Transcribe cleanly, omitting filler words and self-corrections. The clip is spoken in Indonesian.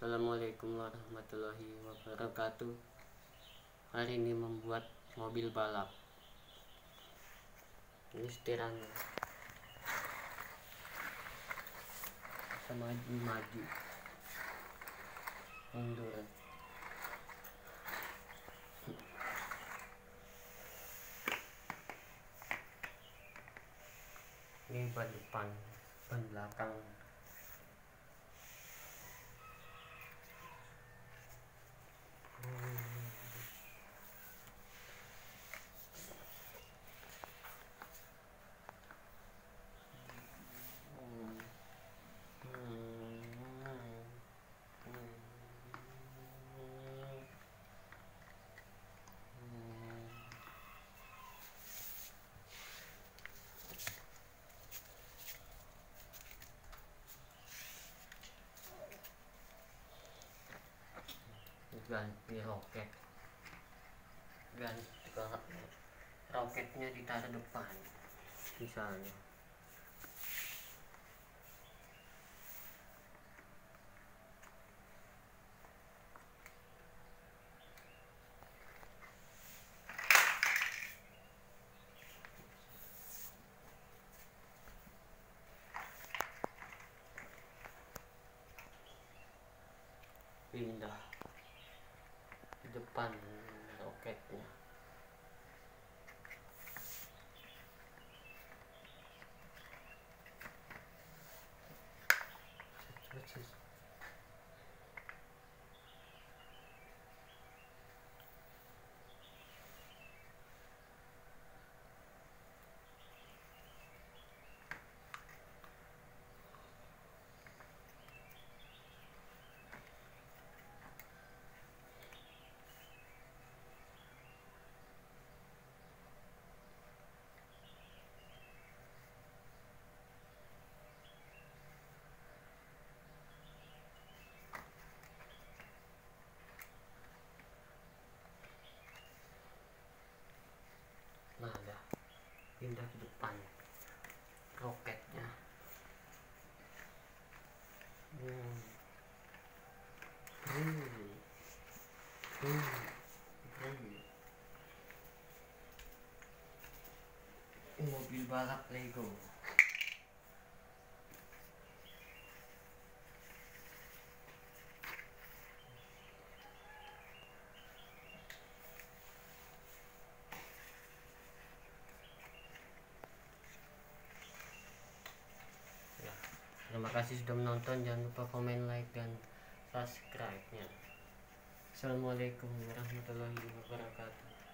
Assalamualaikum warahmatullahi wabarakatuh. Hari ini membuat mobil balap. Ini setirnya sama maju mundur. Ini ban depan, ban belakang. Ganti roket, roketnya ditaruh depan misalnya. Pindah di depan roketnya. Nah, dah pindah ke depan roketnya. Mobil balap Lego. Terima kasih sudah menonton. Jangan lupa komen, like, dan subscribe-nya. Assalamualaikum warahmatullahi wabarakatuh.